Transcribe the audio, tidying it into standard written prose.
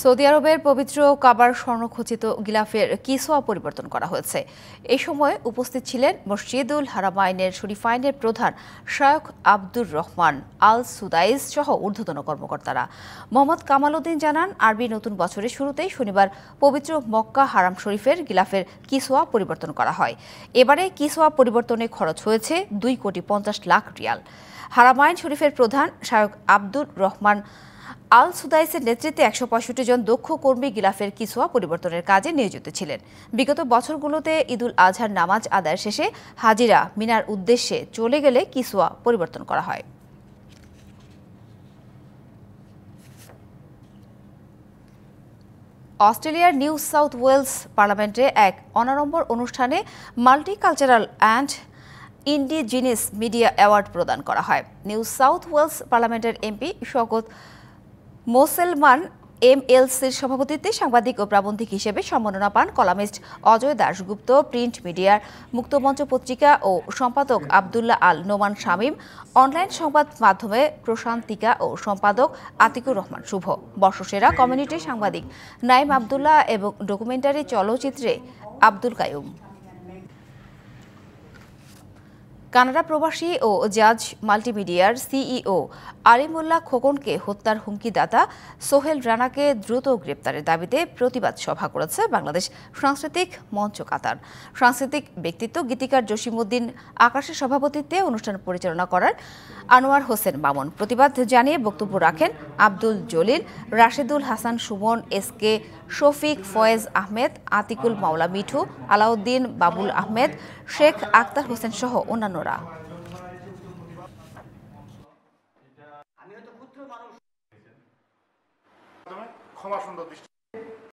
Saudi আরবের পবিত্র কাবার স্বর্ণখচিত গিলাফের কিসওয়া পরিবর্তন করা হয়েছে। এই সময় উপস্থিত ছিলেন মসজিদুল হারামাইনের শরীফাইনের প্রধান শায়খ আব্দুর রহমান আল সুদাইস সহ ঊর্ধ্বতন কর্মকর্তারা। মোহাম্মদ কামাল উদ্দিন জানান, আরবি নতুন বছরের শুরুতেই শনিবার পবিত্র মক্কা হারাম শরীফের গিলাফের কিসওয়া পরিবর্তন করা হয়। এবারে কিসওয়া পরিবর্তনে খরচ হয়েছে 2,50,00,000 রিয়াল। হারামাইন শরীফের প্রধান শায়খ আব্দুর রহমান আল সুদাইসের নেতৃত্বে 165 জন দক্ষ কর্মী গিলাফের কিসওয়া পরিবর্তনের কাজে নিয়োজিত ছিলেন। বিগত বছরগুলোতে ঈদুল আজহার নামাজ আদায়ের শেষে হাজিরা মিনার উদ্দেশ্যে চলে গেলে কিসওয়া পরিবর্তন করা হয়। অস্ট্রেলিয়ার নিউ সাউথ ওয়েলস পার্লামেন্টে এক অনাড়ম্বর অনুষ্ঠানে multicultural and indigenous media award প্রদান করা হয়। নিউ সাউথ ওয়েলস পার্লামেন্টের এমপি শওকত মোসেলমান এমএলসির সভাপতিত্বে সাংবাদিক ও প্রাবন্ধিক হিসেবে সম্মাননা পান কলামিস্ট অজয় দাশগুপ্ত, প্রিন্ট মিডিয়ার মুক্তমঞ্চ পত্রিকা ও সম্পাদক আবদুল্লাহ আল নোমান শামীম, অনলাইন সংবাদ মাধ্যমে প্রশান্তিকা ও সম্পাদক আতিকুর রহমান শুভ, বর্ষসেরা কমিউনিটি সাংবাদিক নাইম আবদুল্লাহ এবং ডকুমেন্টারি চলচ্চিত্রে আব্দুল কাইয়ুম। কানাডা প্রবাসী ও জাজ মাল্টিমিডিয়ার সিইও আলিমুল্লাহ খোকনকে হত্যার হুমকিদাতা সোহেল রানাকে দ্রুত গ্রেপ্তারের দাবিতে প্রতিবাদ সভা করেছে বাংলাদেশ সাংস্কৃতিক মঞ্চ কাতার। সাংস্কৃতিক ব্যক্তিত্ব গীতিকার জসিমউদ্দিন আকাশের সভাপতিত্বে অনুষ্ঠান পরিচালনা করার আনোয়ার হোসেন মামুন প্রতিবাদ জানিয়ে বক্তব্য রাখেন আব্দুল জলিল, রাশেদুল হাসান সুমন, এসকে শফিক, ফয়েজ আহমেদ, আতিকুল মাওলা মিঠু, আলাউদ্দিন, বাবুল আহমেদ, শেখ আক্তার হোসেন সহ অন্যান্যরা। ক্ষমা সুন্দর দৃষ্টি